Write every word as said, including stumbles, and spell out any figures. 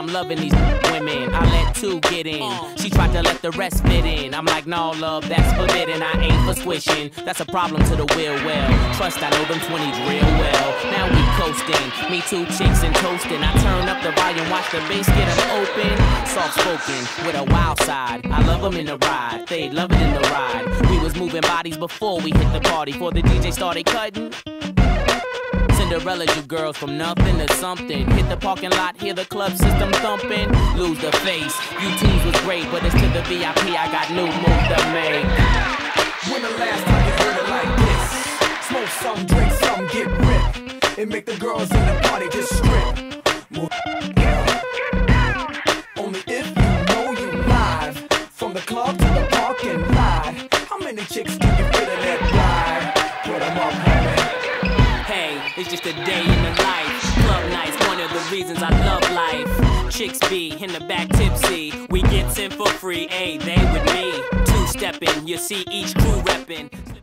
I'm loving these women. I let two get in. She tried to let the rest fit in. I'm like, no, love, that's forbidden. I ain't for squishing. That's a problem to the will well. Trust, I know them twenties real well. Now we coasting. Me two chicks and toasting. I turn up the volume, watch the bass get them open. Soft spoken with a wild side. I love them in the ride. They love it in the ride. We was moving bodies before we hit the party. Before the D J started cutting. Cinderella, you girls from nothing to something. Hit the parking lot, hear the club system thumping. Lose the face, you twos was great, but it's to the V I P, I got new moves to make. When the last time you heard it like this? Smoke some, drink some, get ripped. It make the girls in the party just strip. More only if you know you live. From the club to the parking lot. How many chicks can you fit in that ride? Put them up, homie. It's just a day in the life. Club nights, one of the reasons I love life. Chicks be in the back tipsy. We get in for free, ayy, they with me. Two-stepping, you see each crew reppin'.